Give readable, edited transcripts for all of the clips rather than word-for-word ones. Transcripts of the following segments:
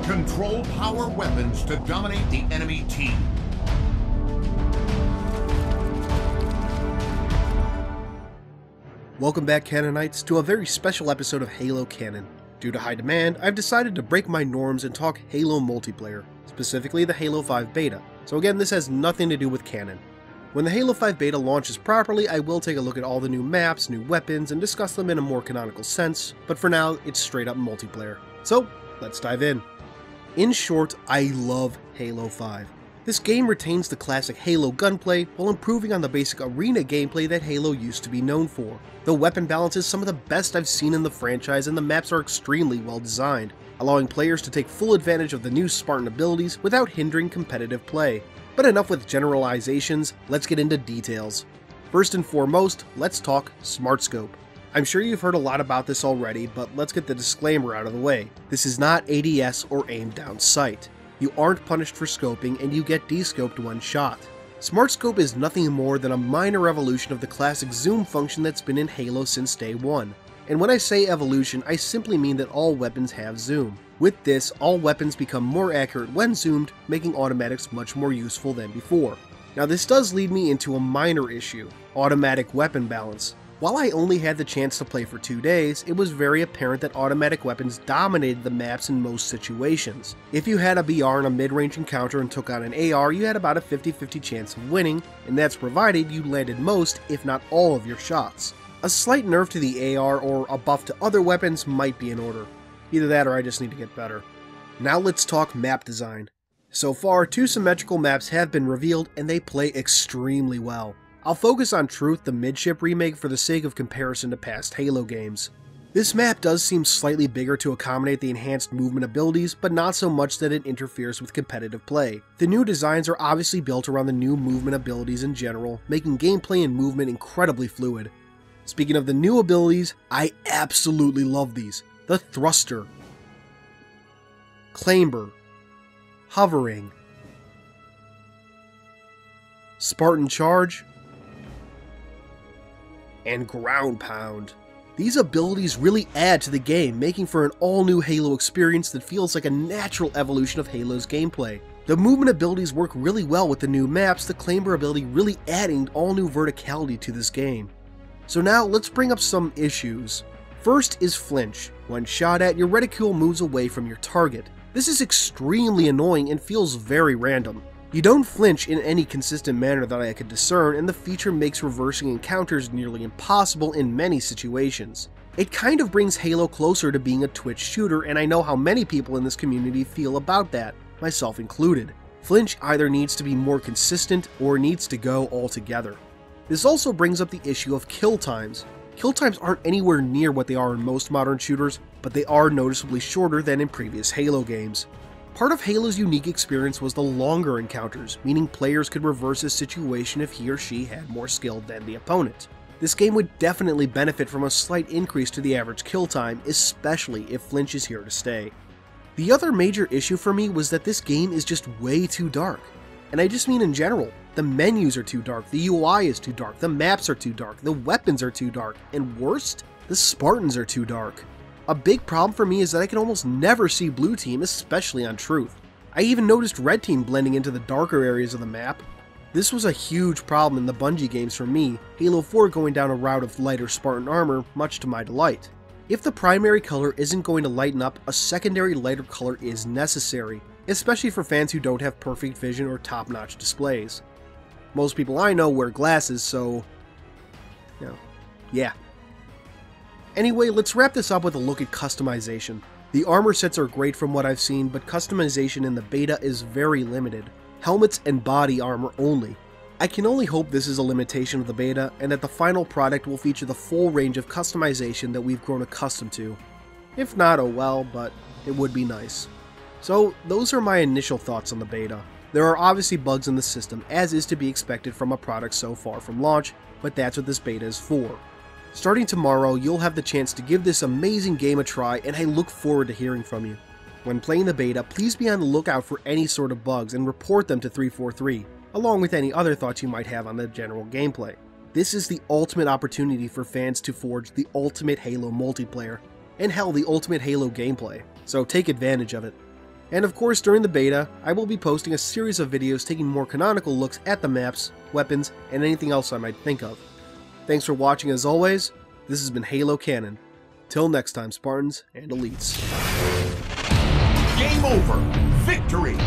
Control power weapons to dominate the enemy team. Welcome back, Canonites, to a very special episode of Halo Canon. Due to high demand, I've decided to break my norms and talk Halo multiplayer, specifically the Halo 5 beta. So again, this has nothing to do with Canon. When the Halo 5 beta launches properly, I will take a look at all the new maps, new weapons, and discuss them in a more canonical sense, but for now, it's straight up multiplayer. So, let's dive in. In short, I love Halo 5. This game retains the classic Halo gunplay while improving on the basic arena gameplay that Halo used to be known for. The weapon balance is some of the best I've seen in the franchise, and the maps are extremely well designed, allowing players to take full advantage of the new Spartan abilities without hindering competitive play. But enough with generalizations, let's get into details. First and foremost, let's talk Smart Scope. I'm sure you've heard a lot about this already, but let's get the disclaimer out of the way. This is not ADS or aim down sight. You aren't punished for scoping, and you get descoped one shot. Smart Scope is nothing more than a minor evolution of the classic zoom function that's been in Halo since day one. And when I say evolution, I simply mean that all weapons have zoom. With this, all weapons become more accurate when zoomed, making automatics much more useful than before. Now this does lead me into a minor issue: automatic weapon balance. While I only had the chance to play for 2 days, it was very apparent that automatic weapons dominated the maps in most situations. If you had a BR in a mid-range encounter and took on an AR, you had about a 50-50 chance of winning, and that's provided you landed most, if not all, of your shots. A slight nerf to the AR or a buff to other weapons might be in order. Either that or I just need to get better. Now let's talk map design. So far, 2 symmetrical maps have been revealed, and they play extremely well. I'll focus on Truth, the midship remake, for the sake of comparison to past Halo games. This map does seem slightly bigger to accommodate the enhanced movement abilities, but not so much that it interferes with competitive play. The new designs are obviously built around the new movement abilities in general, making gameplay and movement incredibly fluid. Speaking of the new abilities, I absolutely love these. The Thruster, Clamber, Hovering, Spartan Charge, and Ground Pound. These abilities really add to the game, making for an all-new Halo experience that feels like a natural evolution of Halo's gameplay. The movement abilities work really well with the new maps, the Clamber ability really adding all-new verticality to this game. So now let's bring up some issues. First is flinch. When shot at, your reticule moves away from your target. This is extremely annoying and feels very random. You don't flinch in any consistent manner that I could discern, and the feature makes reversing encounters nearly impossible in many situations. It kind of brings Halo closer to being a Twitch shooter, and I know how many people in this community feel about that, myself included. Flinch either needs to be more consistent or needs to go altogether. This also brings up the issue of kill times. Kill times aren't anywhere near what they are in most modern shooters, but they are noticeably shorter than in previous Halo games. Part of Halo's unique experience was the longer encounters, meaning players could reverse a situation if he or she had more skill than the opponent. This game would definitely benefit from a slight increase to the average kill time, especially if flinch is here to stay. The other major issue for me was that this game is just way too dark. And I just mean in general. The menus are too dark, the UI is too dark, the maps are too dark, the weapons are too dark, and worst, the Spartans are too dark. A big problem for me is that I can almost never see blue team, especially on Truth. I even noticed red team blending into the darker areas of the map. This was a huge problem in the Bungie games for me, Halo 4 going down a route of lighter Spartan armor, much to my delight. If the primary color isn't going to lighten up, a secondary lighter color is necessary, especially for fans who don't have perfect vision or top-notch displays. Most people I know wear glasses, so, yeah. Anyway, let's wrap this up with a look at customization. The armor sets are great from what I've seen, but customization in the beta is very limited. Helmets and body armor only. I can only hope this is a limitation of the beta, and that the final product will feature the full range of customization that we've grown accustomed to. If not, oh well, but it would be nice. So, those are my initial thoughts on the beta. There are obviously bugs in the system, as is to be expected from a product so far from launch, but that's what this beta is for. Starting tomorrow, you'll have the chance to give this amazing game a try, and I look forward to hearing from you. When playing the beta, please be on the lookout for any sort of bugs and report them to 343, along with any other thoughts you might have on the general gameplay. This is the ultimate opportunity for fans to forge the ultimate Halo multiplayer, and hell, the ultimate Halo gameplay, so take advantage of it. And of course, during the beta, I will be posting a series of videos taking more canonical looks at the maps, weapons, and anything else I might think of. Thanks for watching as always. This has been Halo Canon. Till next time, Spartans and Elites. Game over. Victory.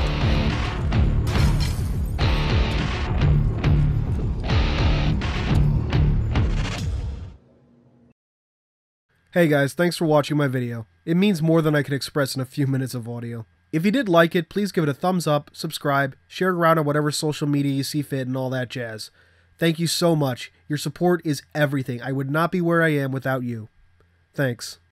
Hey guys, thanks for watching my video. It means more than I can express in a few minutes of audio. If you did like it, please give it a thumbs up, subscribe, share it around on whatever social media you see fit, and all that jazz. Thank you so much. Your support is everything. I would not be where I am without you. Thanks.